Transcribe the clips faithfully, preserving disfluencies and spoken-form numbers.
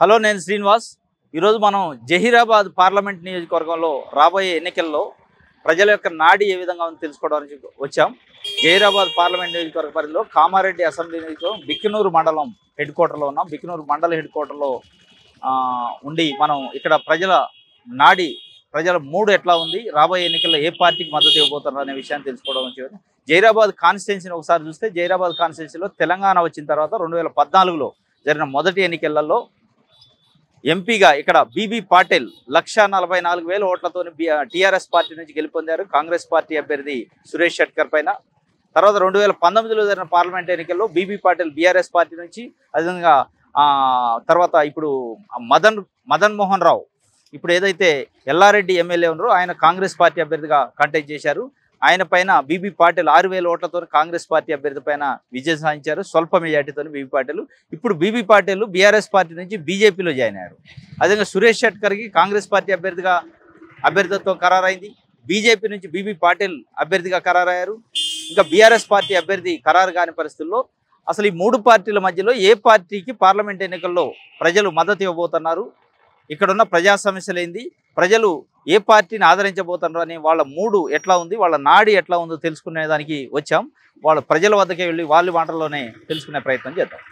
Hello నేను శ్రీనివాస్ ఈరోజు మనం జహీరాబాద్ పార్లమెంట్ నియోజకవర్గంలో రాబోయే ఎన్నికల్లో ప్రజల యొక్క నాడి ఏ విధంగా ఉందో తెలుసుకోవడానికి వచ్చాం. జహీరాబాద్ పార్లమెంట్ నియోజకవర్గ పరిధిలో కామారెడ్డి అసెంబ్లీ నియోజకవర్గం బిక్కినూరు మండలం హెడ్ క్వార్టర్లో ఉన్నాం. బిక్కినూరు మండల హెడ్ క్వార్టర్లో ఉండి మనం ఇక్కడ ప్రజల నాడి ప్రజల మూడు ఎట్లా ఉంది, రాబోయే ఎన్నికల్లో ఏ పార్టీకి మద్దతు ఇవ్వబోతున్నారు అనే విషయాన్ని తెలుసుకోవడం వచ్చేది. జహీరాబాద్ కాన్స్టిట్యున్సీని ఒకసారి చూస్తే జహీరాబాద్ కాన్స్టిట్యున్సీలో తెలంగాణ వచ్చిన తర్వాత రెండు వేల పద్నాలుగులో జరిగిన మొదటి ఎన్నికలలో ఎంపీగా ఇక్కడ బీబీ పాటిల్ లక్ష నలభై నాలుగు వేల ఓట్లతో టీఆర్ఎస్ పార్టీ నుంచి గెలుపొందారు. కాంగ్రెస్ పార్టీ అభ్యర్థి సురేష్ షెట్కర్ పైన. తర్వాత రెండు వేల పంతొమ్మిదిలో జరిగిన పార్లమెంట్ ఎన్నికల్లో బీబీ పాటిల్ బీఆర్ఎస్ పార్టీ నుంచి, అదేవిధంగా తర్వాత ఇప్పుడు మదన్ మదన్ మోహన్ రావు ఇప్పుడు ఏదైతే ఎల్లారెడ్డి ఎమ్మెల్యే ఉన్నారో ఆయన కాంగ్రెస్ పార్టీ అభ్యర్థిగా కంటెస్ట్ చేశారు. ఆయన పైన బీబీ పాటిల్ ఆరు వేల ఓట్లతో కాంగ్రెస్ పార్టీ అభ్యర్థి పైన విజయం సాధించారు, స్వల్ప మెజార్టీతో బీబీ పాటిల్. ఇప్పుడు బీబీ పాటిల్ బీఆర్ఎస్ పార్టీ నుంచి బీజేపీలో జాయిన్ అయ్యారు. అదేవిధంగా సురేష్ షెట్కర్కి కాంగ్రెస్ పార్టీ అభ్యర్థిగా అభ్యర్థిత్వం ఖరారైంది. బీజేపీ నుంచి బీబీ పాటిల్ అభ్యర్థిగా ఖరారయ్యారు. ఇంకా బీఆర్ఎస్ పార్టీ అభ్యర్థి ఖరారు కాని పరిస్థితుల్లో అసలు ఈ మూడు పార్టీల మధ్యలో ఏ పార్టీకి పార్లమెంట్ ఎన్నికల్లో ప్రజలు మద్దతు ఇవ్వబోతున్నారు, ఇక్కడున్న ప్రజా సమస్యలు ఏంది, ప్రజలు ఏ పార్టీని ఆదరించబోతున్నారు అని వాళ్ళ మూడు ఎట్లా ఉంది, వాళ్ళ నాడి ఎట్లా ఉందో తెలుసుకునే దానికి వచ్చాం. వాళ్ళ ప్రజల వద్దకే వెళ్ళి వాళ్ళ మాటల్లోనే తెలుసుకునే ప్రయత్నం చేద్దాం.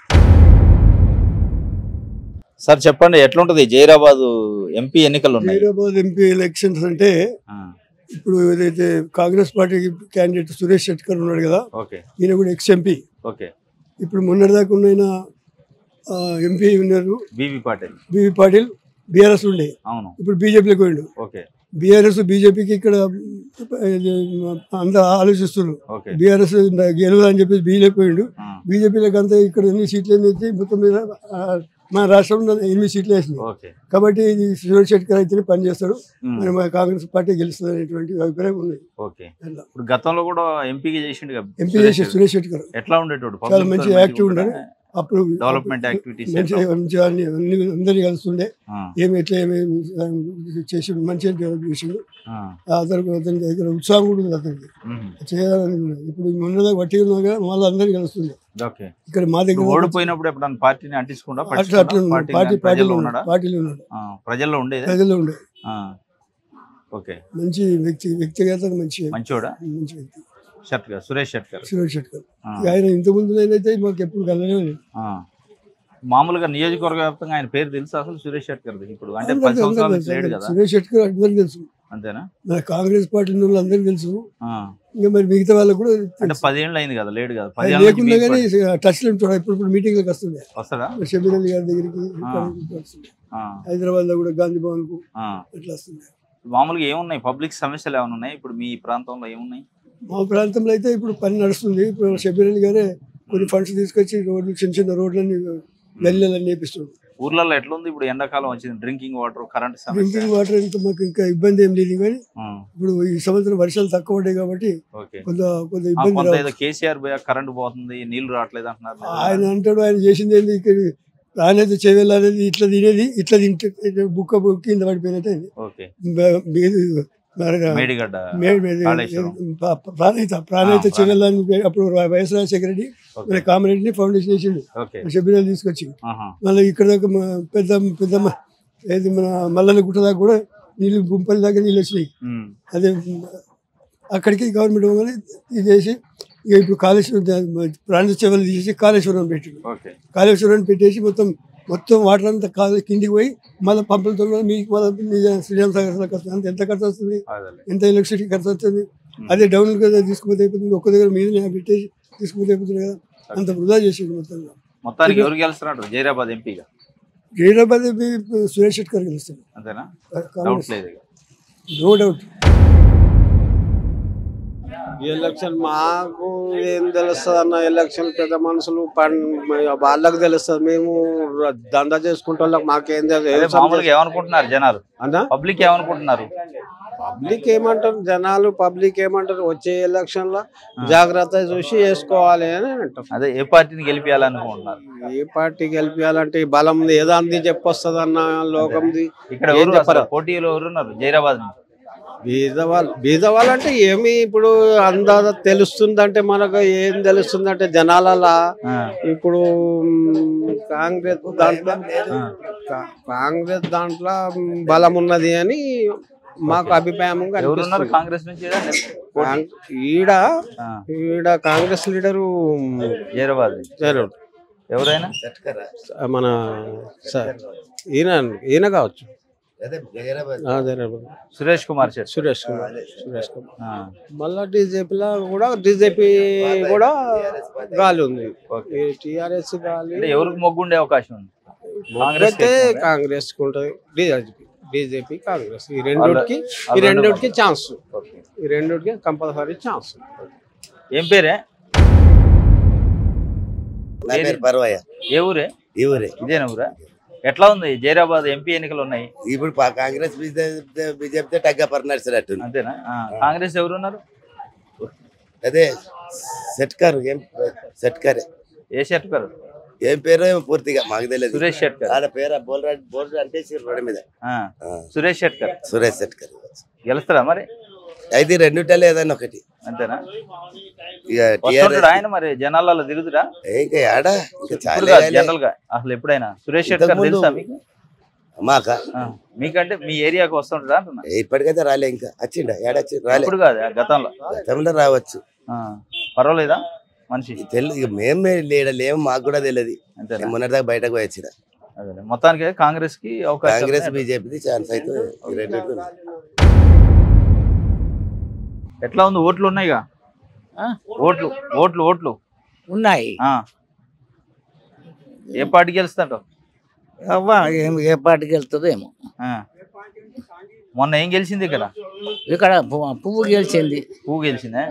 సార్ చెప్పండి, ఎట్లుంటది జహీరాబాద్ ఎంపీ ఎన్నికలు ఉన్నాయి? జహీరాబాద్ ఎంపీ ఎలక్షన్స్ అంటే ఇప్పుడు ఏదైతే కాంగ్రెస్ పార్టీ క్యాండిడేట్ సురేష్ షెట్కర్ ఉన్నాడు కదా, ఈయన కూడా ఎక్స్ ఎంపీ. ఇప్పుడు మొన్నటిదాకా ఉన్న ఎంపీ ఉన్నారు B B Patil. B B Patil BRS ఉండే, ఇప్పుడు బీజేపీలోకి పోయిండు. బీఆర్ఎస్ బీజేపీకి ఇక్కడ అందరూ ఆలోచిస్తున్నారు. బీఆర్ఎస్ గెలవాలని చెప్పేసి బీజేపీ పోయిండు. బీజేపీలోకి అంతా ఇక్కడ ఎన్ని సీట్లు అనేది మొత్తం మీద మన రాష్ట్రంలో ఎనిమిది సీట్లు వేసినాయి. కాబట్టి ఇది సురేష్ షెట్కర్ అయితే పనిచేస్తాడు, మరి మన కాంగ్రెస్ పార్టీ గెలుస్తుంది అనేటువంటి అభిప్రాయం ఉంది. గతంలో కూడా ఎంపీ చేసిండు ఎంపీ చేసి సురేష్ షెట్కర్ ఎట్లా ఉండేటోడు, చాలా మంచి యాక్టివ్ ఉండాలి. అప్పుడు డెవలప్మెంట్ యాక్టివిటీస్ అందరినీ కలుస్తుండే, ఏమి ఎట్లా ఏమేమి చేసి మంచిగా డెవలప్ చేసిండు. అతనికి అతని దగ్గర ఉత్సాహం కూడా ఉంది అతనికి చేయాలని. ఇప్పుడు మొన్నదాకా వట్టి ఉన్నా కదా మళ్ళీ అందరినీ కలుస్తుండే. ఇక్కడ మా దగ్గర ఓడిపోయినప్పుడు ఎప్పుడన్నా పార్టీని అంటించుకుంటా అట్లా అట్లా పార్టీ పార్టీలో ఉన్నాడు పార్టీలో ఉన్నాడు ప్రజల్లో ఉండేది ప్రజల్లో ఉండే ఓకే మంచి వ్యక్తి వ్యక్తిగత మంచి మంచోడా మంచి వ్యక్తి షెట్కర్ సురేష్ షెట్కర్ సురేష్ షెట్కర్ ఆయన ఇంత ముందు అయితే మాకు ఎప్పుడు కలలేదు. మామూలుగా నియోజకవర్గ వ్యాప్తంగా ఆయన పేరు తెలుసు అసలు సురేష్ షెట్కర్? ఇప్పుడు అంటే పది సంవత్సరాలు లేడు కదా సురేష్ షెట్కర్ అందరికి తెలుసు, అంతేనా? మన కాంగ్రెస్ పార్టీ వాళ్ళు అందరికి తెలుసు. ఇంకా మరి మిగతా వాళ్ళకి కూడా అంటే పదేళ్ళు అయింది కదా, లేడు కదా, లేకుండా కానీ టచ్ లో ఉంటాడు. ఇప్పుడు ఇప్పుడు మీటింగ్ లకు వస్తుండే, వస్తాడా షబీర్ అలీ గారి దగ్గరికి వస్తుండే, హైదరాబాద్ లో కూడా గాంధీ భవన్ కు ఇట్లా వస్తుంది. మామూలుగా ఏమున్నాయి పబ్లిక్ సమస్యలు ఏమైనా ఉన్నాయి ఇప్పుడు మీ ప్రాంతంలో? ఏమున్నాయి మా ప్రాంతంలో అయితే ఇప్పుడు పని నడుస్తుంది. ఇప్పుడు షబీర్ అలీ గారే కొన్ని ఫండ్స్ తీసుకొచ్చి రోడ్లు చిన్న చిన్న రోడ్లన్నీ గల్లీలన్నీ వేపిస్తుంది. ఊర్లలో ఎట్లుంది ఇప్పుడు ఎండాకాలం వచ్చింది, drinking water current drinking water ఇంకా మాకు ఇంకా ఇబ్బంది ఏం లేదు. కానీ ఇప్పుడు ఈ సంవత్సరం వర్షాలు తక్కువ పడ్డాయి కాబట్టి కొంత కొంత ఇబ్బంది. కేసీఆర్ కరెంట్ పోతుంది, నీళ్లు రావట్లేదు అంటున్నారు. ఆయన అంటాడు ఆయన చేసింది ఏంది, ఇక్కడ రానేది చేయాలనేది ఇట్లా తినేది ఇట్లా తింటే బుక్క బుక్ కింద పడిపోయినట్టు ప్రాణహిత ప్రాణహిత చెల్లెలని అప్పుడు వైఎస్ రాజశేఖర రెడ్డి మన కామారెడ్డిని ఫౌండేషన్ చేసిండు షబీరాలు తీసుకొచ్చి. మళ్ళీ ఇక్కడ దాకా పెద్ద పెద్ద ఏది మన మల్లన్న గుట్ట దాకా కూడా నీళ్ళు గుంపల దాకా నీళ్ళు వచ్చినాయి. అదే అక్కడికి గవర్నమెంట్ పోగానే ఇది చేసి ఇక ఇప్పుడు కాళేశ్వరం ప్రాణ చెవులు తీసేసి కాళేశ్వరం పెట్టిండు. కాళేశ్వరం పెట్టేసి మొత్తం మొత్తం వాటర్ అంతా కాదు కిందికి పోయి మళ్ళీ పంపులతో మీకు మళ్ళీ శ్రీరామ్ సాగర్ ఖర్చు అంత ఎంత ఖర్చు వస్తుంది, ఎంత ఎలక్ట్రిసిటీ ఖర్చు వస్తుంది. అదే డౌన్ కదా తీసుకుపోతే అయిపోతుంది, ఒక్క దగ్గర మీద పెట్టేసి తీసుకుపోతే అయిపోతుంది కదా, అంత వృధా చేసేది మొత్తంగా. మొత్తానికి ఎవరు గెలుస్తున్నారు జహీరాబాద్ ఎంపీగా? జహీరాబాద్ ఎంపీ సురేష్ షెట్కర్ గెలుస్తారు, అంతేనా? No doubt. ఎలక్షన్ మాకు ఏం తెలుస్తుంది అన్న, ఎలక్షన్ పెద్ద మనుషులు వాళ్ళకి తెలుస్తుంది, మేము దందా చేసుకుంటే వాళ్ళకి మాకేం తెలుసు. ఏమనుకుంటున్నారు జనాలు, అన్న పబ్లిక్ ఏమనుకుంటున్నారు? పబ్లిక్ ఏమంటారు జనాలు, పబ్లిక్ ఏమంటారు వచ్చే ఎలక్షన్ లో జాగ్రత్త చూసి వేసుకోవాలి అని అంటారు. అదే ఏ పార్టీని గెలిపించాలనుకుంటున్నారు? ఏ పార్టీ గెలిపించాలంటే బలం ఏదాంది చెప్పొస్తుంది అన్న లోకంది. ఇక్కడ పోటీలో ఎవరున్నారు జహీరాబాద్? బీదవాళ్ళు బీదవాళ్ళు అంటే ఏమి ఇప్పుడు అందాజ తెలుస్తుందంటే మనకు ఏం తెలుస్తుందంటే జనాలలో ఇప్పుడు కాంగ్రెస్ దాంట్లో కాంగ్రెస్ దాంట్లో బలం ఉన్నది అని మాకు అభిప్రాయం. కాంగ్రెస్ నుంచి ఈడ ఈడ కాంగ్రెస్ లీడరు జైరాబాద్ ఎవరైనా మన ఈయన ఈయన కావచ్చు సురేష్ కుమార్ శెట్టి సురేష్ కుమార్ సురేష్ కుమార్ మళ్ళా బీజేపీలో కూడా బీజేపీ కూడా గాలి ఉంది. టిఆర్ఎస్ గాలి ఎవరికి మొగ్గుండే అవకాశం ఉంది? కాంగ్రెస్ ఉంటుంది, బీజేపీ కాంగ్రెస్ ఈ రెండుకి ఈ రెండుకి ఛాన్స్ ఈ రెండుకి కంపల్సరీ ఛాన్స్. ఏం పేరే? ఏ ఊరే? ఈ ఊరే. ఇదేనా ఊరా? ఎట్లా ఉంది జైరాబాద్ ఎంపీ ఎన్నికలు ఉన్నాయి ఇప్పుడు? కాంగ్రెస్ బీజేపీ టగ్గా పరిణించినట్టు. అంతేనా? కాంగ్రెస్ ఎవరు ఉన్నారు? అదే షెట్కర్. ఏం షెట్కర్? ఏ షెట్కర్? ఏం పేరు ఏమో పూర్తిగా మాకు తెలియదు. సురేష్ షెట్కర్. వాళ్ళ పేరు బోల్రాడ్ బోల్డ్ అంటే రోడ్డు మీద సురేష్ షెట్కర్. సురేష్ షెట్కర్ గెలుస్తారా మరి? అయితే రెండుటలే ఏదన్నా ఒకటి. అంతేనా? ఆయన మరి జనాలలో తిరుగుతురా జనరల్ గా అసలు ఎప్పుడైనా? సురేష్ షెట్కర్ తెలుసా మీకు? మాకా మీకంటే మీ ఏరియాకి వస్తుంటారా అంటున్నా? ఇప్పటికైతే రాలే, ఇంకా వచ్చిండ ఏడొచ్చి రాలే. ఇప్పుడు కాదు, గతంలో గతంలో రావచ్చు. పర్వాలేదా మనిషి? తెలియదు, మేమే లేడలేము, మాకు కూడా తెలియదు. మొన్నటి దాకా బయటకు పోయి వచ్చిన. అదే మొత్తానికి కాంగ్రెస్ కి అవకాశం, కాంగ్రెస్ బీజేపీ ఛాన్స్ అయితే ఎట్లా ఉంది? ఓట్లు ఉన్నాయిగా? ఓట్లు ఓట్లు ఓట్లు ఉన్నాయి. ఏ పార్టీ గెలుస్తాడు? అవ్వా ఏ పార్టీకి వెళ్తుందో ఏమో. మొన్న ఏం గెలిచింది ఇక్కడ? ఇక్కడ పువ్వు గెలిచింది. పువ్వు గెలిచిందా?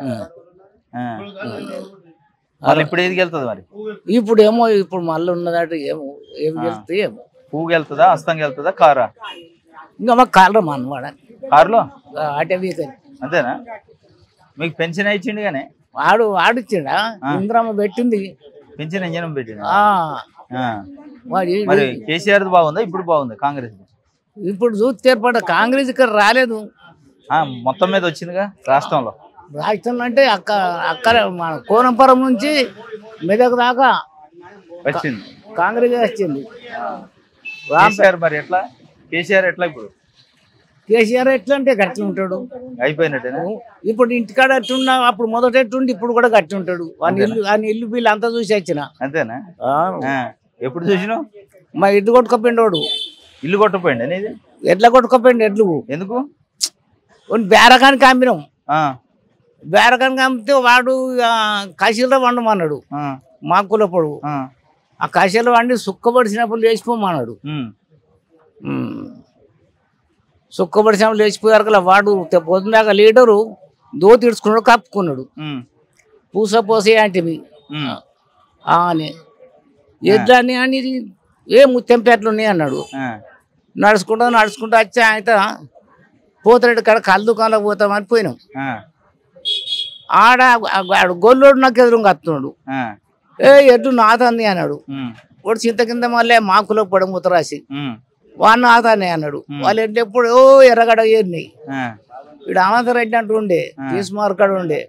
మళ్ళీ ఇప్పుడు ఏది గెలుతుంది మరి? ఇప్పుడు ఏమో ఇప్పుడు మళ్ళీ ఉన్నదట ఏమో ఏమి గెలుస్తుంది ఏమో. పువ్వు గెలుతుందా, హస్తం గెలుతుందా, కారా? ఇంకా మాకు కారు మనవాడ కారులో ఆటే వీకని. అంతేనా? మీకు పెన్షన్ ఇచ్చిండు కానీ వాడు వాడిచ్చిండా? ఇంద్రమ్మ పెట్టింది పెన్షన్, ఇంజనం పెట్టిండు. మరి కేసీఆర్ బాగుందా ఇప్పుడు బాగుంది కాంగ్రెస్? ఇప్పుడు చూస్తే ఏర్పడ కాంగ్రెస్ ఇక్కడ రాలేదు, మొత్తం మీద వచ్చిందిగా రాష్ట్రంలో. రాష్ట్రంలో అంటే అక్క అక్కడ మన కోనంపురం నుంచి మెదక్ దాకా వచ్చింది కాంగ్రెస్ వచ్చింది. కేసీఆర్ మరి ఎట్లా? కేసీఆర్ ఎట్లా ఇప్పుడు? కేసీఆర్ ఎట్లా అంటే గట్టి ఉంటాడు, అయిపోయినట్టేనా? ఇప్పుడు ఇంటికాడ ఎట్టున్నా అప్పుడు మొదట ఎట్టుండి ఇప్పుడు కూడా గట్టి ఉంటాడు. వాని ఇల్లు వాని ఇల్లు బిల్లు అంతా చూసి వచ్చిన. అంతేనా? ఎప్పుడు చూసినావు? మా ఇల్లు కొట్టుకోపోయిండు వాడు. ఇల్లు కొట్టపోయింది అనేది? ఎట్లా కొట్టుకోపోయిండు ఎడ్లు. ఎందుకు? బేరకానికి అమ్మినాం. బేరకానికి అమ్మితే వాడు కాశీలో వండమన్నాడు మా కులపడు. ఆ కాశీలో వండి సుక్కబడిసినప్పుడు లేచిపోమన్నాడు. సుక్కబడిసినప్పుడు లేచిపోయారు కదా. వాడు పొద్దుదాకా లీడరు దోతి ఇడుచుకున్నాడు, కప్పుకున్నాడు. పూస పోసే అంటివి అని ఎడ్లని అని ఏ ముత్యంపేటలు ఉన్నాయి అన్నాడు. నడుచుకుంటా నడుచుకుంటా వచ్చి ఆయన పోతాడు కాడ కళ్ళు దుకాణంలో పోతామని పోయినాం. ఆడ గొల్లోడు నాకు ఎదురుగా వస్తున్నాడు. ఏ ఎడ్లు నాథాన్ని అన్నాడు. వాడు చింత కింద మళ్ళీ మాకులో పడమూత రాసి వాడిని నాథాన్ని అన్నాడు. వాళ్ళు ఎడ్లు ఎప్పుడు ఓ ఎర్రగడ ఏరినాయి. వీడు అనంతరెడ్డి అంటూ ఉండే తీసుమార్కాడు ఉండే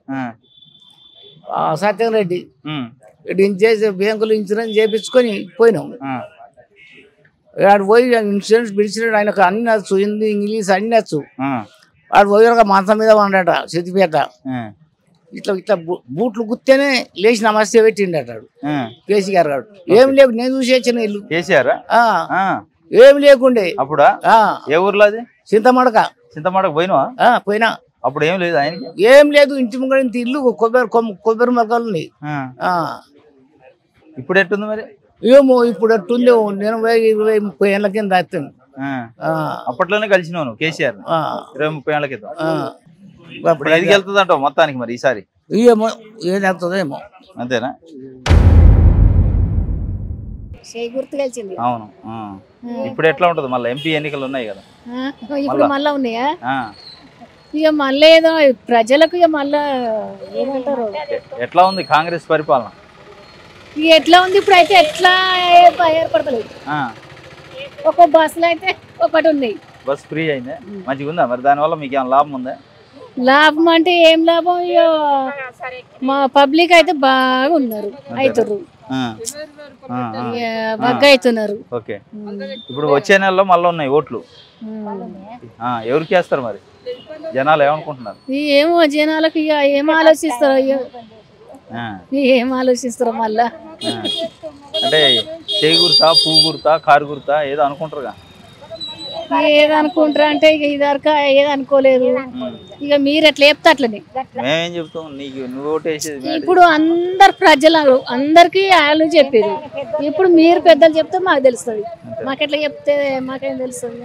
సత్యం రెడ్డి. ఇటు ఇన్చేసి బ్యాంకులు ఇన్సూరెన్స్ చేయించుకొని పోయినాం. వాడు పోయి ఇన్సూరెన్స్ పిలిచినాడు. ఆయనకు అన్ని నచ్చు, హిందీ ఇంగ్లీష్ అన్ని నచ్చు. వాడు పోయి మంచం మీద ఉండట సిద్దిపేట. ఇట్లా ఇట్లా బూట్లు గుర్తేనే లేచి నమస్తే పెట్టిండట కేసీఆర్ గారు. ఏం లేవు, నేను చూసి వచ్చిన ఇల్లు కేసీఆర్ ఏం లేకుండే అప్పుడా. ఏ ఊర్లో అది? చింతమడక. చింతమడక పోయినా? పోయినా. అప్పుడు ఏం లేదు ఆయనకి? ఏం లేదు, ఇంటి ముంగడ ఇంత ఇల్లు కొబ్బరి కొబ్బరి మొక్కలు ఉన్నాయి. ఇప్పుడు ఎట్టుంది మరి? ఏమో ఇప్పుడు ఎట్టుంది. నేను ఇరవై ముప్పై ఏళ్ళ కింద వస్తాను. అప్పట్లోనే కలిసినావు కేసీఆర్ ఇరవై ముప్పై ఏళ్ళ క్రితం. ఇప్పుడు ఎదిగి వెళ్తుంది అంటావు మొత్తానికి మరి ఈసారి? ఏమో ఏది వెళ్తుందో ఏమో. అంతేనా? అవును. ఇప్పుడు ఎట్లా ఉంటది? మళ్ళీ ఎంపీ ఎన్నికలు ఉన్నాయి కదా. ఇప్పుడు మళ్ళా ఉన్నాయా? ఇక మళ్ళీ ఏదో ప్రజలకు ఇక మళ్ళా ఏమంటారు, ఎట్లా ఉంది కాంగ్రెస్ పరిపాలన? ఇక ఎట్లా ఉంది ఇప్పుడు అయితే ఎట్లా ఏర్పడతలేదు. ఒక బస్సులు అయితే ఒకటి ఉన్నాయి. బస్ ఫ్రీ అయింది, మంచిగా ఉందా? మరి దానివల్ల మీకు ఏమైనా లాభం ఉందా? లాభం అంటే ఏం లాభం, ఇక మా పబ్లిక్ అయితే బాగా ఉన్నారు, అవుతారు బాగా అవుతున్నారు. ఓకే, ఇప్పుడు వచ్చే నెలలో మళ్ళీ ఉన్నాయి ఓట్లు, ఎవరికి వేస్తారు మరి? జనాలు ఏమనుకుంటున్నారు? ఏమో జనాలకు ఇక ఏం ఆలోచిస్తారో, ఏం ఆలోచిస్తారో మళ్ళా. అంటే చేయి గుర్తా, పువ్వు గుర్తా, కారు గుర్తా ఏదో అనుకుంటారుగా? ఏది అనుకుంటారా అంటే ఇక ఇదరక ఏది అనుకోలేదు, ఇక మీరు ఎట్లా చెప్తే అట్లనే. మేమేం చెప్తాం, నీకు నువ్వు ఓటేసేది ఇప్పుడు అందరు ప్రజలు అందరికి వాళ్ళు చెప్పారు, ఇప్పుడు మీరు పెద్దలు చెప్తే మాకు తెలుస్తుంది, మాకెట్లా చెప్తే మాకేం తెలుస్తుంది?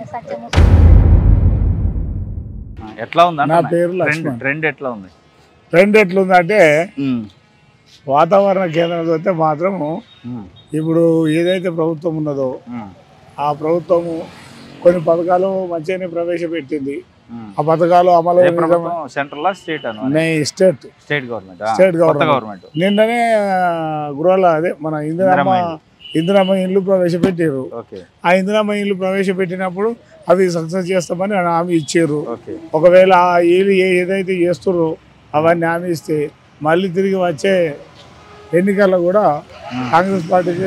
ఎట్లా ఉంది? నా పేరు లక్ష్మణ్. ట్రెండ్ ఎట్లా ఉంది? ట్రెండ్ ఎట్లుందంటే వాతావరణ కేంద్రం చూస్తే మాత్రము ఇప్పుడు ఏదైతే ప్రభుత్వం ఉన్నదో ఆ ప్రభుత్వము కొన్ని పథకాలు మంచిగానే ప్రవేశపెట్టింది. ఆ పథకాలు అమలు central state state state government state government నిన్ననే గృహాల అదే మన ఇందిరమ్మ ఇందిరమ్మ ఇల్లు ప్రవేశపెట్టారు. ఆ ఇందిరమ్మ ఇల్లు ప్రవేశపెట్టినప్పుడు అవి సక్సెస్ చేస్తామని హామీ ఇచ్చారు. ఒకవేళ ఆ ఇల్లు ఏదైతే చేస్తున్నారో అవన్నీ హామీ ఇస్తే మళ్ళీ తిరిగి వచ్చే ఎన్నికల్లో కూడా కాంగ్రెస్ పార్టీకి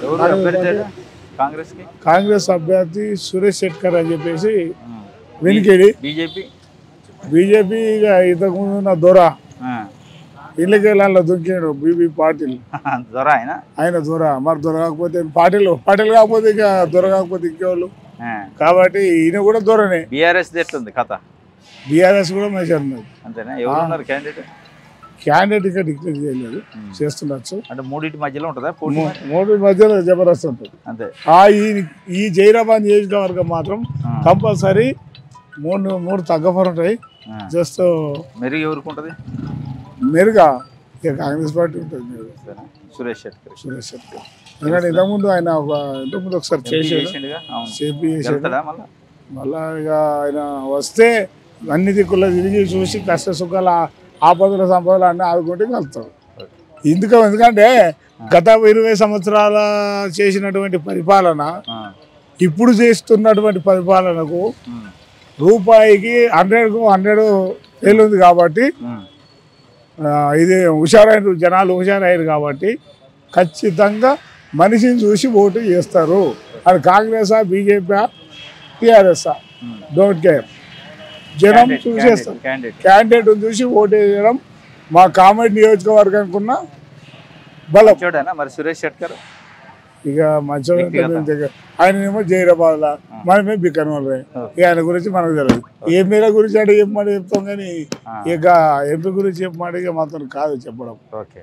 కాంగ్రెస్ అభ్యర్థి సురేష్ శెట్కర్ అని చెప్పేసి వెనుకేడి బీజేపీ బీజేపీ ఇంతకుముందు ఉన్న దొర ఇళ్ళకి దుంకాడు బీబీ పాటిల్ దొర ఆయన ఆయన దొర మరి దొర కాకపోతే పాటిల్ పాటిల్ కాకపోతే ఇక దొర కాకపోతే ఇంకేవాళ్ళు కాబట్టి ఈయన కూడా దొరనే. బీఆర్ఎస్ ఎట్లుంది కథ? బీఆర్ఎస్ కూడా మంచిగా ఉన్నది. అంతేనా? ఎవరున్నారు క్యాండిడేట్? క్యాండిడేట్ ఇంకా డిక్లేర్ చేయలేదు, చేస్తుండొచ్చు. అంటే మూడింటి మధ్యలో ఉంటుందా? మూడింటి మధ్యలో జబర్దస్త్ ఉంటుంది అంతే. ఆ ఈ జైరాబాద్ నియోజకవర్గం మాత్రం కంపల్సరీ మూడు మూడు తగ్గఫర్ ఉంటాయి. జస్ట్ మెరుగు ఎవరికి ఉంటుంది? మెరుగా ఇక కాంగ్రెస్ పార్టీ ఉంటుంది. సురేష్ శెట్కర్ సురేష్ శెట్కర్ ఎందుకంటే ఇంతకుముందు ఆయన ఒక ఇంతకుముందు ఒకసారి చేసాడు, చేపి చేసాడు. మళ్ళా ఇక ఆయన వస్తే అన్ని దిక్కుల్లో తిరిగి చూసి కష్ట సుఖాల ఆపదల సంపదలు అన్నీ ఆదుకుంటే కలుస్తాడు. ఎందుకు ఎందుకంటే గత ఇరవై సంవత్సరాల చేసినటువంటి పరిపాలన ఇప్పుడు చేస్తున్నటువంటి పరిపాలనకు రూపాయికి హండ్రెడ్కు హండ్రెడ్ ఉంది కాబట్టి ఇది హుషారైన జనాలు హుషారయ్యారు కాబట్టి ఖచ్చితంగా మనిషిని చూసి ఓటు చేస్తారు. అది కాంగ్రెసా, బీజేపీ, టీఆర్ఎస్ డోంట్ కేర్, జనం చూసేస్తారు. క్యాండిడేట్ చూసి ఓటు వేయడం మా కామెడీ నియోజకవర్గానికి ఉన్న బలం. మరి సురేష్ శెట్కర్ ఇక మంచిగా ఆయన ఏమో జైరాబాద్ లా, మనమే బిక్కనోళ్ళే. ఇక ఆయన గురించి మనకు తెలియదు. ఎంపీల గురించి అంటే చెప్పమని చెప్తాం కానీ ఇక ఎంపీ గురించి చెప్పమంటే ఇక మాత్రం కాదు చెప్పడం. ఓకే,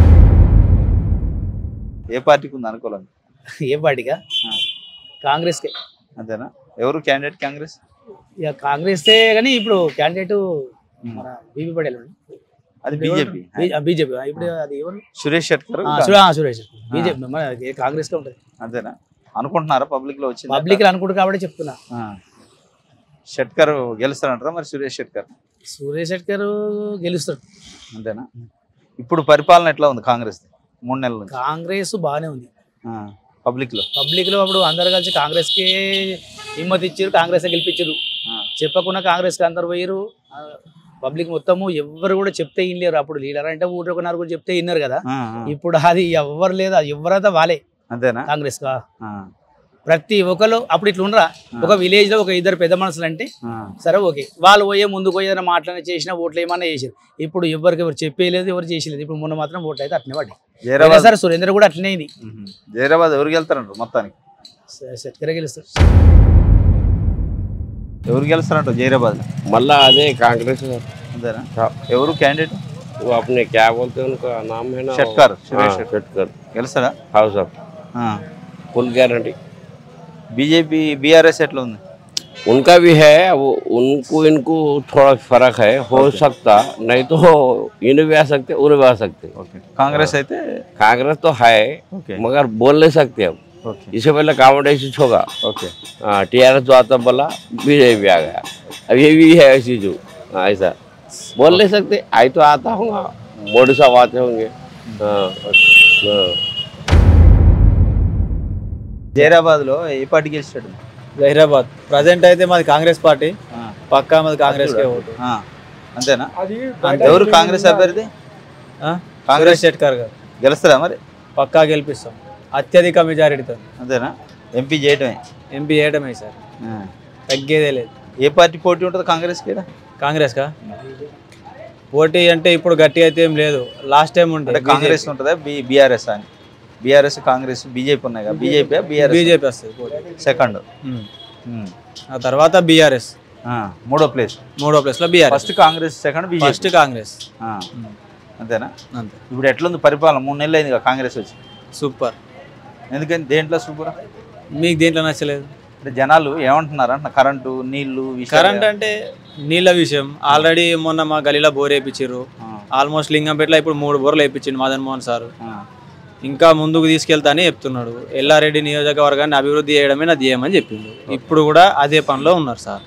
ఏ పార్టీకి ఉంది అనుకూలం? ఏ పార్టీగా? కాంగ్రెస్కే. అంతేనా? ఎవరు క్యాండిడేట్ కాంగ్రెస్? ఇక కాంగ్రెస్ కానీ ఇప్పుడు క్యాండిడేట్ మన బీబీ పటేల్, అది బీజేపీ. బీజేపీ ఇప్పుడు అది ఎవరు? సురేష్ శెట్కర్. సురేష్ బీజేపీ మన కాంగ్రెస్ లో ఉంటుంది. అంతేనా? అనుకుంటున్నారా? పబ్లిక్ లో వచ్చింది, పబ్లిక్ లో అనుకుంటారు కాబట్టి చెప్తున్నా. శెట్కర్ గెలుస్తారంటారా మరి? సురేష్ శెట్కర్ సురేష్ శెట్కర్ గెలుస్తాడు. అంతేనా? ఇప్పుడు పరిపాలన ఎట్లా ఉంది కాంగ్రెస్? మూడు నెలల నుంచి కాంగ్రెస్ బాగానే ఉంది పబ్లిక్ లో. పబ్లిక్ లో అప్పుడు అందరు కలిసి కాంగ్రెస్ కి హిమ్మతి ఇచ్చారు, కాంగ్రెస్ గెలిపించారు. చెప్పకుండా కాంగ్రెస్ కి అందరు పోయారు. పబ్లిక్ మొత్తము ఎవరు కూడా చెప్తే ఇన్లేరు. అప్పుడు లీడర్ అంటే ఊరు ఒక నలుగురు చెప్తే ఇన్నారు కదా. ఇప్పుడు అది ఎవరు లేదు, ఎవరైతే వాళ్ళే. అంతేనా? కాంగ్రెస్ కా ప్రతి ఒక్కరు అప్పుడు ఇట్లా ఉండరా, ఒక విలేజ్ లో ఒక ఇద్దరు పెద్ద మనుషులు అంటే సరే ఓకే, వాళ్ళు పోయే ముందుకు పోయి ఏదైనా మాట్లాడి చేసిన ఓట్లు ఏమన్నా చేసారు. ఇప్పుడు ఎవరికి ఎవరు చెప్పేయలేదు, ఎవరు చేసేలేదు. ఇప్పుడు మొన్న మాత్రం ఓట్లు అయితే అట్నే పడ్డాయి. సరే సురేంద్ర కూడా అట్లనే అయింది. జైరాబాద్ ఎవరికి వెళ్తారంట మొత్తానికి? శెట్కర్ గెలుస్తారు. ఎవరు గెలుస్తారంట జైరాబాద్? మళ్ళా అదే కాంగ్రెస్. అంతేనా? ఎవరు క్యాండిడేట్? वो अपने क्या बोलते हैं उनका नाम है ना, शेटकर. सुरेश शेटकर గెలుస్తారా? हाँ सर, हाँ फुल गारंटी. बीजेपी बीआरएस एटला ఉంది? उनका भी है, वो उनको इनको थोड़ा फर्क है, हो सकता नहीं तो इन्हें भी आ सकते उन्हें भी आ सकते. कांग्रेस అయితే कांग्रेस तो है मगर बोल नहीं सकते अब. इससे पहले कॉम्पिटिशन होगा. ओके, टीआरएस जो आता बोला, बीजेपी आ गया. अब ये भी है ऐसी जो ऐसा बोल नहीं सकते. आई तो आता होगा, मोदी साहब आते होंगे. జైరాబాద్ లో ఏ పార్టీ గెలిచాడు? జహీరాబాద్ ప్రజెంట్ అయితే మాది కాంగ్రెస్ పార్టీ, పక్కా మాది కాంగ్రెస్ ఓటు. అంతేనా? ఎవరు కాంగ్రెస్ అభ్యర్థి? కాంగ్రెస్ షెట్కర్ గారు గెలుస్తారా మరి? పక్కా గెలిపిస్తాం అత్యధిక మెజారిటీతో. అంతేనా? ఎంపీ చేయటమే? ఎంపీ చేయటమే సార్, తగ్గేదే లేదు. ఏ పార్టీ పోటీ ఉంటుంది కాంగ్రెస్కి? కాంగ్రెస్ కా పోటీ అంటే ఇప్పుడు గట్టి అయితే ఏం లేదు. లాస్ట్ టైం ఉంటే కాంగ్రెస్ ఉంటుందా బీఆర్ఎస్ అని? బీఆర్ఎస్ కాంగ్రెస్ బీజేపీ ఉన్నాయి కదా, బీజేపీ బీఆర్ఎస్? బీజేపీ వస్తుంది సెకండ్, ఆ తర్వాత బీఆర్ఎస్ మూడో ప్లేస్. మూడో ప్లేస్ లో BRS. First Congress, second BJP. First Congress. అంతేనా? అంతే. ఇప్పుడు ఎట్లుంది పరిపాలన? మూడు నెలలు అయింది కాంగ్రెస్ వచ్చి. సూపర్. ఎందుకని? దేంట్లో సూపర్? మీకు దేంట్లో నచ్చలేదు? అంటే జనాలు ఏమంటున్నారు అంటే కరెంటు, నీళ్లు. కరెంట్ అంటే నీళ్ళ విషయం ఆల్రెడీ మొన్న మా గలీలో బోర్ వేయించారు. ఆల్మోస్ట్ లింగంపేటలో ఇప్పుడు మూడు బోర్లు వేయించిండు మదన్ మోహన్ సార్. ఇంకా ముందుకు తీసుకెళ్తా అని చెప్తున్నాడు. ఎల్లారెడ్డి నియోజకవర్గాన్ని అభివృద్ధి చేయడమే నా ధ్యేయం అని చెప్పిండు. ఇప్పుడు కూడా అదే పనిలో ఉన్నారు సార్.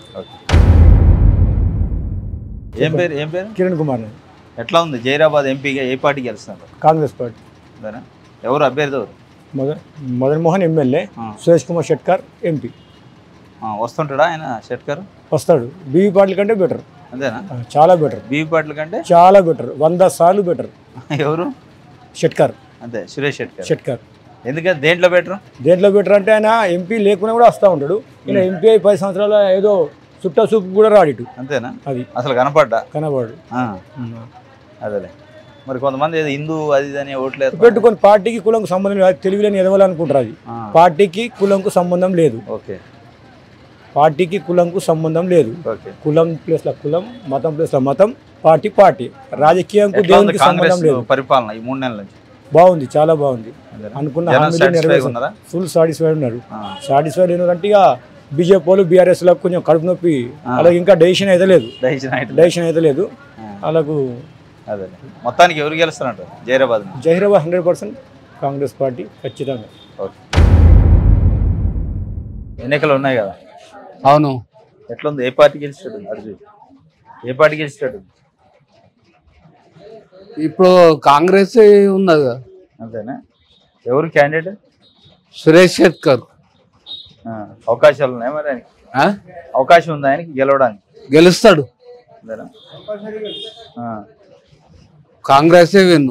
ఏం పేరు? ఏం పేరు? కిరణ్ కుమార్. ఎట్లా ఉంది జహీరాబాద్ ఎంపీగా ఏ పార్టీ గెలుస్తున్నారు? కాంగ్రెస్ పార్టీ. ఎవరు అభ్యర్థి? ఎవరు? Madan Mohan MLA, Suresh Kumar Shetkar MP. వస్తుంటాడా ఆయన షెట్కర్? వస్తాడు. బీవీ పార్టీల కంటే బెటర్. అంతేనా? చాలా బెటర్. బీవీ పార్టీల కంటే చాలా బెటర్, వంద సార్లు బెటర్. ఎవరు? షెట్కర్. అంతే, సురేష్ షెట్కర్. షెట్కర్. ఎందుకంటే దేంట్లో బెటర్? దేంట్లో బెటర్ అంటే ఆయన ఎంపీ లేకుండా కూడా వస్తూ ఉంటాడు. ఇలా ఎంపీ అయి పది సంవత్సరాల ఏదో చుట్టా చూపు కూడా రాడిటు. అంతేనా? అది అసలు కనపడ్డా? కనపడు. అదేలే. మరి కొంతమంది ఏదో హిందూ అది అని ఓట్లేదు పెట్టుకొని పార్టీకి కులంకు సంబంధం లేదు. తెలివిలేని ఎదవాలనుకుంటారు. అది పార్టీకి కులంకు సంబంధం లేదు. ఓకే. పార్టీకి కులంకు సంబంధం లేదు. ఓకే. కులం ప్లేస్ లో కులం, మతం ప్లేస్ లో మతం, పార్టీ పార్టీ. రాజకీయంకు దేవునికి సంబంధం లేదు. పరిపాలన ఈ మూడు నెలల నుంచి బాగుంది, చాలా బాగుంది. అనుకున్న ఫుల్ సాటిస్ఫైడ్ ఉన్నారు. సాటిస్ఫైడ్ ఏంటంటే ఇక బీజేపీ వాళ్ళు బీఆర్ఎస్ లకు కొంచెం కడుపు నొప్పి, అలాగే ఇంకా డెసిషన్ అయితే లేదు. డెసిషన్ అయితే లేదు అలాగూ. అదే మొత్తానికి ఎవరు గెలుస్తున్నట్టు Zaheerabad? Zaheerabad hundred percent Congress party ఖచ్చితంగా. ఎన్నికలు ఉన్నాయి కదా? అవును. ఎట్లుంది? ఏ పార్టీ గెలిచేటట్టు? అర్జున్ ఏ పార్టీ గెలిచేటట్టు? ఇప్పుడు కాంగ్రెస్ ఉన్నది కదా. అంతేనా? ఎవరు క్యాండిడేట్? సురేష్ షెట్కర్. అవకాశాలు ఉన్నాయి మరి ఆయనకి? అవకాశం ఉంది ఆయనకి గెలవడానికి? గెలుస్తాడు. కాంగ్రెస్ విన్ను.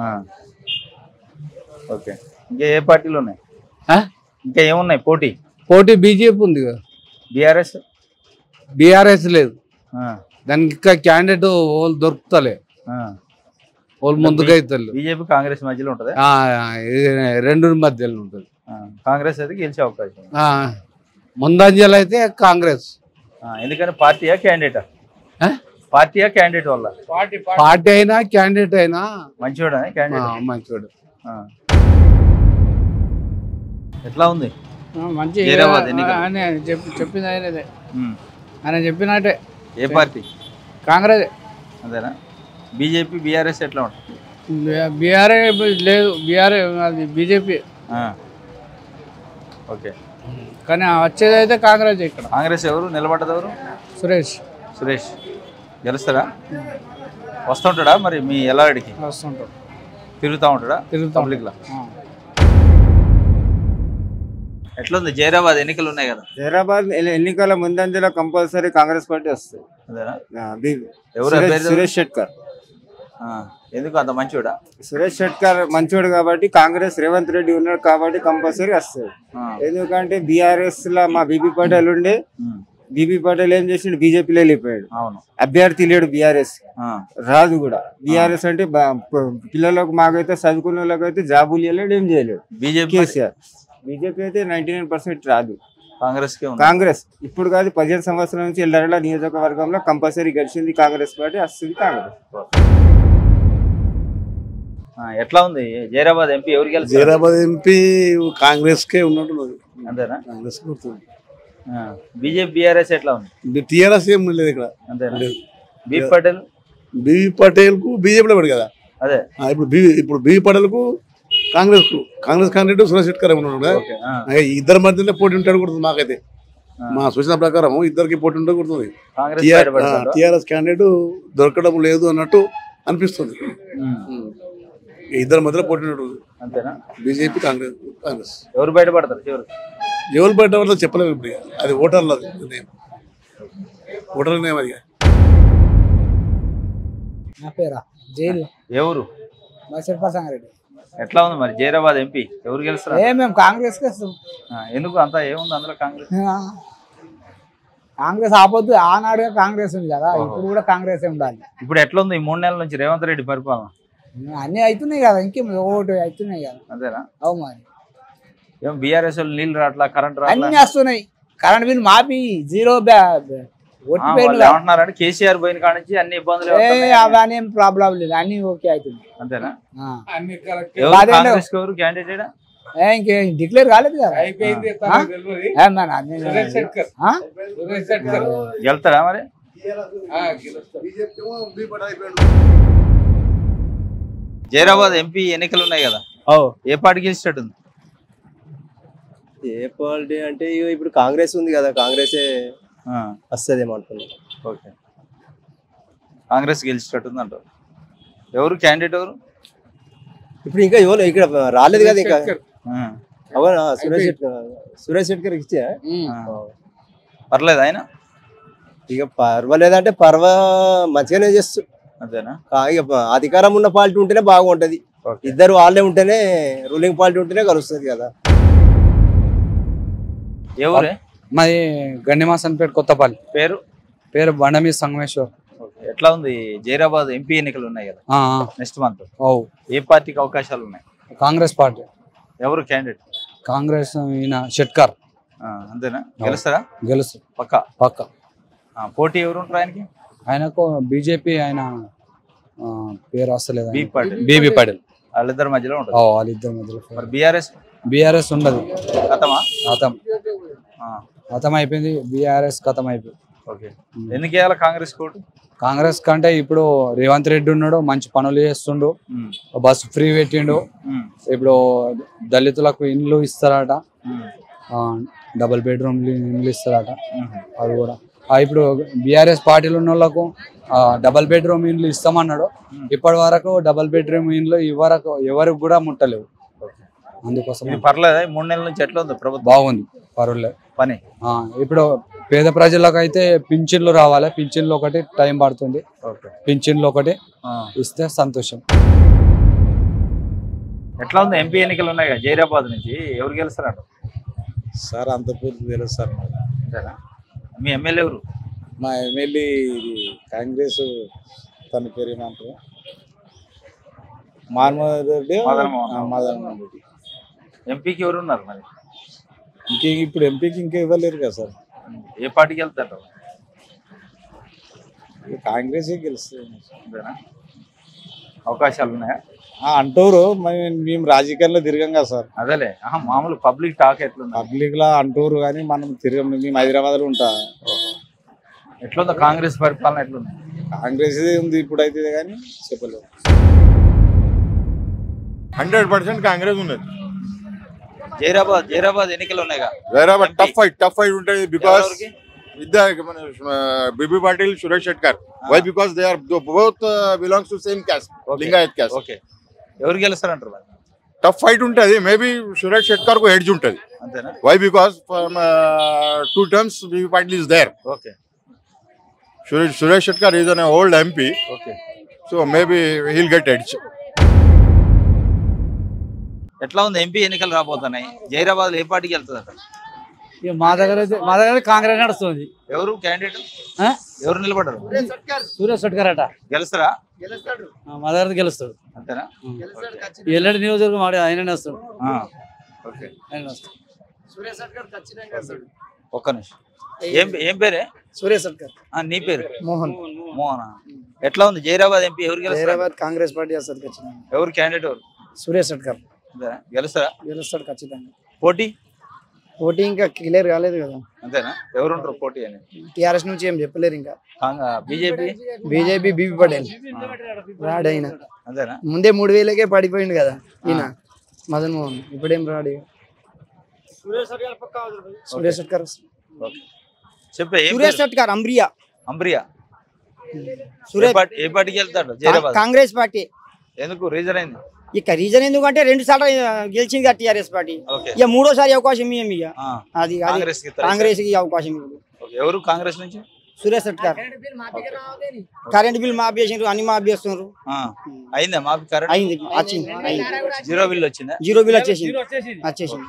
ఓకే. ఇంకా ఏ పార్టీలు ఉన్నాయి? ఇంకా ఏమున్నాయి పోటీ? పోటీ బీజేపీ ఉంది కదా. బీఆర్ఎస్? బీఆర్ఎస్ లేదు. దానికి ఇంకా క్యాండిడేట్ వాళ్ళు దొరుకుతలే. వాళ్ళు ముందుకైతే బీజేపీ కాంగ్రెస్ మధ్యలో ఉంటుంది. రెండు మధ్యలో ఉంటుంది. కాంగ్రెస్ అయితే గెలిచే అవకాశం. ముందంజలు అయితే కాంగ్రెస్. ఎందుకని? పార్టీయా క్యాండిడేటా? పార్టీయా క్యాండిడేట్ వల్ల? పార్టీ అయినా క్యాండిడేట్ అయినా మంచివాడా క్యాండిడేట్? మంచివాడు. ఎట్లా ఉంది? మంచి చెప్పింది ఆయనదే. ఆయన చెప్పినట్టే. ఏ పార్టీ? కాంగ్రెస్. అదేనా? బీజేపీ బీఆర్ఎస్ ఎట్లా ఉంటుంది? బీఆర్ఎస్ లేదు, బీఆర్ఎస్ అది బీజేపీ. ఓకే. కానీ వచ్చేది అయితే కాంగ్రెస్. ఇక్కడ కాంగ్రెస్ ఎవరు నిలబడ్డది? ఎవరు? సురేష్. సురేష్ గెలుస్తాడా? వస్తుంటాడా మరి మీ ఎల్లారెడ్డికి? వస్తుంటాడు. తిరుగుతూ ఉంటాడా? తిరుగుతా పబ్లిక్లో. ఎట్లుంది? జహీరాబాద్ ఎన్నికలు ఉన్నాయి కదా? జహీరాబాద్ ఎన్నికల ముందంజలో కంపల్సరీ కాంగ్రెస్ పార్టీ వస్తుంది. ఎవరు? సురేష్ షెట్కర్. ఎందుకు అంత మంచివాడా? సురేష్ షెట్కర్ మంచివాడు కాబట్టి కాంగ్రెస్ రేవంత్ రెడ్డి ఉన్నాడు కాబట్టి కంపల్సరీ వస్తుంది. ఎందుకంటే బీఆర్ఎస్ లా మా బీబీ పటేల్ ఉండే, బీబీ పటేల్ ఏం చేసిండు? బీజేపీలో వెళ్ళిపోయాడు. అభ్యర్థి లేడు బీఆర్ఎస్, రాదు కూడా. బీఆర్ఎస్ అంటే పిల్లలకు మాకైతే చదువుకున్న వాళ్ళకి అయితే జాబులు ఇవ్వలేడు, ఏం చేయలేడు. బీజేపీ కేసీఆర్. బీజేపీ అయితే నైన్టీ నైన్ పర్సెంట్ రాదు. కాంగ్రెస్ కాంగ్రెస్ ఇప్పుడు కాదు, పదిహేను సంవత్సరాల నుంచి ఎల్లారెడ్ల నియోజకవర్గంలో కంపల్సరీ గెలిచింది కాంగ్రెస్ పార్టీ, వస్తుంది కాంగ్రెస్. ఎట్లా ఉంది జహీరాబాద్ ఎంపీ ఎవరు గెలుస్తారు? జహీరాబాద్ ఎంపీ కాంగ్రెస్ కే ఉన్నట్టున్నది. అంతేనా? కాంగ్రెస్ బీజేపీ బీఆర్ఎస్ ఎట్లా ఉంది? టీఆర్ఎస్ ఏం లేదు ఇక్కడ. అంతేనా? బీబీ పటేల్? బీబీ పటేల్ కు బీజేపీలో పడు కదా. అదే ఇప్పుడు బీ ఇప్పుడు బీబీ పటేల్ కు కాంగ్రెస్ కు కాంగ్రెస్ క్యాండిడేట్ సురేష్ షెట్కర్ ఉన్నాడు కదా. ఇద్దరి మధ్యలో పోటీ ఉంటాడు కుడుతుంది మాకైతే. మా సూచన ప్రకారం ఇద్దరికి పోటీ ఉంటే కుడుతుంది. టీఆర్ఎస్ క్యాండిడేట్ దొరకడం లేదు అన్నట్టు అనిపిస్తుంది. ఇద్దరి మధ్యలో పోటీ ఉంటుంది. అంతేనా? బీజేపీ కాంగ్రెస్ కాంగ్రెస్ ఎవరు బయటపడతారు చివరి? ఎవరు బయటపడతారో చెప్పలేము ఇప్పుడు. అది ఓటర్లు, ఓటర్ల నేమ్ అది. నా పేరా జైలు ఎవరు? బసర్పా సంగారెడ్డి. ఎట్లా ఉంది మరి జైరాబాద్ ఎంపీ ఎవరు గెలుస్తారు? ఏ మేము కాంగ్రెస్ వస్తాం. ఎందుకు అంతా ఏముంది అందులో? కాంగ్రెస్ కాంగ్రెస్ ఆపొద్దు, ఆనాడు కాంగ్రెస్ ఉంది కదా, ఇప్పుడు కూడా కాంగ్రెస్ ఉండాలి. ఇప్పుడు ఎట్లా ఉంది ఈ మూడు నెలల నుంచి రేవంత్ రెడ్డి పరిపాలన? అన్ని అవుతున్నాయి కదా, ఇంకేం ఒకటి అవుతున్నాయి కదా. అంతేనా? అవు మరి ఏం బీఆర్ఎస్ వాళ్ళు నీళ్ళు రావట్లా, కరెంట్ రావట్లా? అన్ని వస్తున్నాయి. కరెంట్ బిల్ మాపి జీరో ఏమంటున్నారంటే కేసీఆర్ పోయిన కాడ నుంచి అన్ని ఇబ్బందులు. అవన్నీ ఏం ప్రాబ్లం లేదు, అన్ని ఓకే అవుతుంది. అంతేనా? ఎవరు క్యాండిడేట్ ఇంకేం డిక్లేర్ కాలేదు కదా. వెళ్తారా మరి? జైరాబాద్ ఎంపీ ఎన్నికలు ఉన్నాయి కదా, ఏ పార్టీ గెలిచేటట్టుంది? ఏ పార్టీ అంటే ఇప్పుడు కాంగ్రెస్ ఉంది కదా, కాంగ్రెసే వస్తుంది ఏమంటున్నా. ఓకే, కాంగ్రెస్ గెలిచేటట్టుంది అంటారు. ఎవరు క్యాండిడేట్ ఎవరు? ఇప్పుడు ఇంకా ఎవరు ఇక్కడ రాలేదు కదా ఇంకా. అవునా? సురేష్ శెట్కర్. సురేష్ శెట్కర్ ఇచ్చా పర్లేదు ఆయన. ఇక పర్వాలేదంటే పర్వ మంచిగానే చేస్తూ. అంతేనా? ఇక అధికారం ఉన్న పార్టీ ఉంటేనే బాగుంటది. ఇద్దరు వాళ్ళే ఉంటేనే, రూలింగ్ పార్టీ ఉంటేనే కలుస్తుంది కదా. ఎవరే? మాది గండిమాసన్పేట కొత్తపల్లి. పేరు? పేరు బండమీ సంగమేశ్వర్. ఎట్లా ఉంది జైరాబాద్ ఎంపీ ఎన్నికలు ఉన్నాయి కదా నెక్స్ట్ మంత్, ఏ పార్టీకి అవకాశాలు ఉన్నాయి? కాంగ్రెస్ పార్టీ. ఎవరు క్యాండిడేట్? కాంగ్రెస్ ఈయన షెట్కర్. అంతేనా? గెలుస్తారా? గెలుస్తారు పక్క పక్క. పోటీ ఎవరు ఉంటారు ఆయనకి? ఆయనకు బీజేపీ ఆయన పేరు వస్తలేదు, బీబీ పాటిల్. బీబీ పాటిల్ వాళ్ళిద్దరి మధ్యలో ఉంటుంది. వాళ్ళిద్దరి మధ్యలో. మరి బీఆర్ఎస్? బీఆర్ఎస్ ఉండదు, ఖతమా? ఖతం ఖతం అయిపోయింది. బీఆర్ఎస్ ఖతం అయిపోయింది. ఓకే, ఎందుకు వేయాలి కాంగ్రెస్ కోటు? కాంగ్రెస్ కంటే ఇప్పుడు రేవంత్ రెడ్డి ఉన్నాడు, మంచి పనులు చేస్తుండు, బస్సు ఫ్రీ పెట్టిండు, ఇప్పుడు దళితులకు ఇండ్లు ఇస్తారట, డబుల్ బెడ్రూమ్ ఇండ్లు ఇస్తారట. అది కూడా ఇప్పుడు బీఆర్ఎస్ పార్టీలు ఉన్న వాళ్ళకు డబల్ బెడ్రూమ్ ఇండ్లు ఇస్తామన్నాడు. ఇప్పటి వరకు డబల్ బెడ్రూమ్ ఇండ్లు ఇవ్వరకు ఎవరికి కూడా ముట్టలేవు. అందుకోసం పర్లేదు. మూడు నెలల నుంచి ఎట్లా ఉంది ప్రభుత్వం? బాగుంది, పర్వాలేదు పని. ఇప్పుడు పేద ప్రజలకు అయితే పింఛన్లు రావాలి, పింఛన్లు ఒకటి టైం పడుతుంది, పింఛన్లు ఒకటి ఇస్తే సంతోషం. ఎట్లా ఉంది ఎంపీ ఎన్నికలు ఉన్నాయి కదా జైరాబాద్ నుంచి, ఎవరు గెలుస్తారంట? సార్ అంత పూర్తి తెలుసు సార్. మీ ఎమ్మెల్యే ఎవరు? మా ఎమ్మెల్యే కాంగ్రెస్, తన పేరు ఏమంటారు, మన్మోహన్ రెడ్డి. మదన్ రెడ్డి. ఎంపీకి ఎవరు ఉన్నారు మరి? ఇంకే ఇప్పుడు ఎంపీకి ఇంకా ఇవ్వలేరు కదా సార్. ఏ పార్టీకి వెళ్తారు? కాంగ్రెస్ గెలుస్తుంది. అవకాశాలు ఉన్నాయా అంటారు? మేము రాజకీయాల్లో తిరగం కదా సార్. అదేలే, మామూలు పబ్లిక్ టాక్ ఎట్లుంది? పబ్లిక్ లా అంటారు కానీ మనం తిరగం. మేము హైదరాబాద్ లో ఉంటా. ఎట్లుందో కాంగ్రెస్ పరిపాలన ఎట్లుంది? కాంగ్రెస్ ఉంది ఇప్పుడు అయితే కానీ చెప్పలేదు. హండ్రెడ్ పర్సెంట్ కాంగ్రెస్ ఉన్నది. జైరాబాద్ జైరాబాద్ ఎన్నికలు ఉన్నాయి కదా, Zaheerabad tough fight tough fight ఉంటుంది. Because with the uh, B B Patil, Suresh Shettkar. Ah. Why? Because they are both uh, belongs to same caste, okay. Lingayat caste. Okay. ఎవరు గెలుస్తారంటారు మరి? టఫ్ ఫైట్ ఉంటుంది. Maybe Suresh Shetkar కు edge ఉంటుంది. అంతేనా? Why? Because two terms B B Patil is there. Okay. Suresh Suresh Shettkar is an old M P. Okay. So maybe he'll get edge. ఎట్లా ఉంది MP ఎన్నికలు రాబోతున్నాయి జైరాబాద్ లో, ఏ పార్టీకి వెళ్తుందట? మా దగ్గర అయితే మా దగ్గర కాంగ్రెస్ నడుస్తుంది. ఎవరు క్యాండిడేట్? ఎవరు నిలబడ్డారు? సూర్య షెట్కర్ అట. గెలుస్తారా? మా దగ్గర గెలుస్తాడు. అంతేనా? ఎల్లడి నియోజకవర్గం ఆడే ఆయననే వస్తాడు. ఆయన వస్తాడు. ఒక్క నిమిషం. ఏం ఏం పేరే? సూర్య షెట్కర్. నీ పేరు? మోహన్. మోహన్. ఎట్లా ఉంది జైరాబాద్ ఎంపీ ఎవరు గెలుస్తారు? జైరాబాద్ కాంగ్రెస్ పార్టీ వస్తుంది ఖచ్చితంగా. ఎవరు క్యాండిడేట్ ఎవరు? సూర్య షెట్కర్. గెలుస్తారా? గెలుస్తాడు ఖచ్చితంగా. పోటీ? పోటీ ఇంకా క్లియర్ కాలేదు కదా. అంతేనా? ఎవరు ఉంటారు పోటీ అని? టిఆర్ఎస్ నుంచి ఏం చెప్పలేరు ఇంకా. బీజేపీ? బీజేపీ బీబీ పటేల్ రాడు అయినా. అంతేనా? ముందే మూడు వేలకే పడిపోయింది కదా ఈయన మదన్ మోహన్. ఇప్పుడేం రాడు. సూర్య షెట్కర్. చెప్పే. సూర్య షెట్కర్. అంబ్రియా. అంబ్రియా. ఏ పార్టీకి వెళ్తాడు జైరాబాద్? కాంగ్రెస్ పార్టీ. ఎందుకు? రీజన్ అయింది? ఇక రీజన్ ఎందుకంటే రెండు సార్లు గెలిచింది కదా టీఆర్ఎస్ పార్టీ. ఇక మూడోసారి అవకాశం ఇవ్వం ఇక అది కాంగ్రెస్ కి అవకాశం ఇవ్వదు. ఎవరు కాంగ్రెస్ నుంచి? సురేష్ శెట్కర్. కరెంట్ బిల్ మాఫ్ చేసిండ్రు, అన్ని మాఫ్ చేస్తున్నారు. అయిందా మాఫీ? కరెంట్ అయింది, వచ్చింది. జీరో బిల్ వచ్చిందా? జీరో బిల్ వచ్చేసింది వచ్చేసింది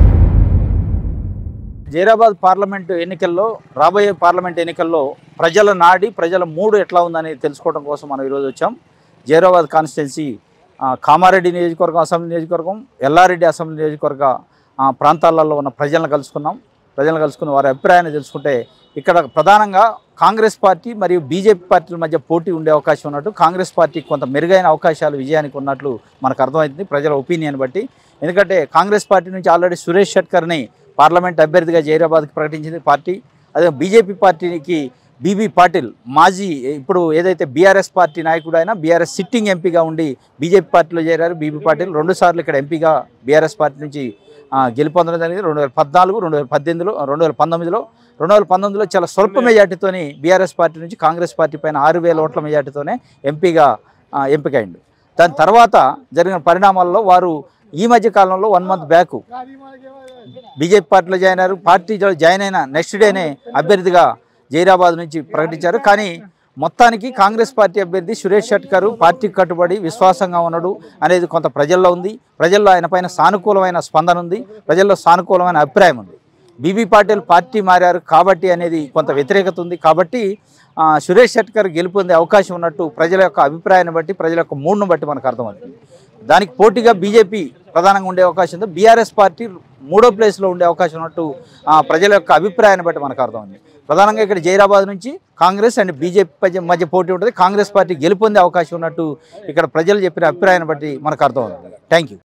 జైరాబాద్ పార్లమెంటు ఎన్నికల్లో, రాబోయే పార్లమెంట్ ఎన్నికల్లో ప్రజల నాడి, ప్రజల మూడు ఎట్లా ఉందని తెలుసుకోవడం కోసం మనం ఈరోజు వచ్చాం. జైరాబాద్ కాన్స్టిట్యున్సీ కామారెడ్డి నియోజకవర్గం అసెంబ్లీ నియోజకవర్గం, ఎల్లారెడ్డి అసెంబ్లీ నియోజకవర్గ ప్రాంతాలలో ఉన్న ప్రజలను కలుసుకున్నాం. ప్రజలను కలుసుకుని వారి అభిప్రాయాన్ని తెలుసుకుంటే ఇక్కడ ప్రధానంగా కాంగ్రెస్ పార్టీ మరియు బీజేపీ పార్టీల మధ్య పోటీ ఉండే అవకాశం ఉన్నట్టు, కాంగ్రెస్ పార్టీకి కొంత మెరుగైన అవకాశాలు విజయానికి ఉన్నట్లు మనకు అర్థమవుతుంది ప్రజల ఒపీనియన్ బట్టి. ఎందుకంటే కాంగ్రెస్ పార్టీ నుంచి ఆల్రెడీ సురేష్ షెట్కర్ని పార్లమెంట్ అభ్యర్థిగా జైరాబాద్కి ప్రకటించింది పార్టీ. అదే బీజేపీ పార్టీకి బీబీ పాటిల్, మాజీ ఇప్పుడు ఏదైతే బీఆర్ఎస్ పార్టీ నాయకుడు అయినా బీఆర్ఎస్ సిట్టింగ్ ఎంపీగా ఉండి బీజేపీ పార్టీలో చేరారు. బీబీ పాటిల్ రెండు సార్లు ఇక్కడ ఎంపీగా బీఆర్ఎస్ పార్టీ నుంచి గెలుపొందడం జరిగింది. రెండు వేల పద్నాలుగు రెండు వేల పద్దెనిమిదిలో రెండు వేల పంతొమ్మిదిలో రెండు వేల పంతొమ్మిదిలో చాలా స్వల్ప మెజార్టీతోని బీఆర్ఎస్ పార్టీ నుంచి కాంగ్రెస్ పార్టీ పైన ఆరు వేల ఓట్ల మెజార్టీతోనే ఎంపీగా ఎంపికైండు. దాని తర్వాత జరిగిన పరిణామాల్లో వారు ఈ మధ్య కాలంలో one month back BJP party join అయ్యారు. పార్టీలో జాయిన్ అయిన నెక్స్ట్ డేనే అభ్యర్థిగా జైరాబాద్ నుంచి ప్రకటించారు. కానీ మొత్తానికి కాంగ్రెస్ పార్టీ అభ్యర్థి సురేష్ షెట్కర్ పార్టీకి కట్టుబడి విశ్వాసంగా ఉన్నాడు అనేది కొంత ప్రజల్లో ఉంది. ప్రజల్లో ఆయన పైన సానుకూలమైన స్పందన ఉంది, ప్రజల్లో సానుకూలమైన అభిప్రాయం ఉంది. బీబీ పాటిల్ పార్టీ మారారు కాబట్టి అనేది కొంత వ్యతిరేకత ఉంది. కాబట్టి సురేష్ షెట్కర్ గెలుపొందే అవకాశం ఉన్నట్టు ప్రజల యొక్క అభిప్రాయాన్ని బట్టి, ప్రజల యొక్క మూడ్ను బట్టి మనకు అర్థమవుతుంది. దానికి పోటీగా బీజేపీ ప్రధానంగా ఉండే అవకాశం ఉంది. బీఆర్ఎస్ పార్టీ మూడో ప్లేస్లో ఉండే అవకాశం ఉన్నట్టు ప్రజల యొక్క అభిప్రాయాన్ని బట్టి మనకు అర్థమైంది. ప్రధానంగా ఇక్కడ జైరాబాద్ నుంచి కాంగ్రెస్ అండ్ బీజేపీ మధ్య పోటీ ఉంటుంది. కాంగ్రెస్ పార్టీ గెలుపొందే అవకాశం ఉన్నట్టు ఇక్కడ ప్రజలు చెప్పిన అభిప్రాయాన్ని బట్టి మనకు అర్థమవుతుంది. Thank you.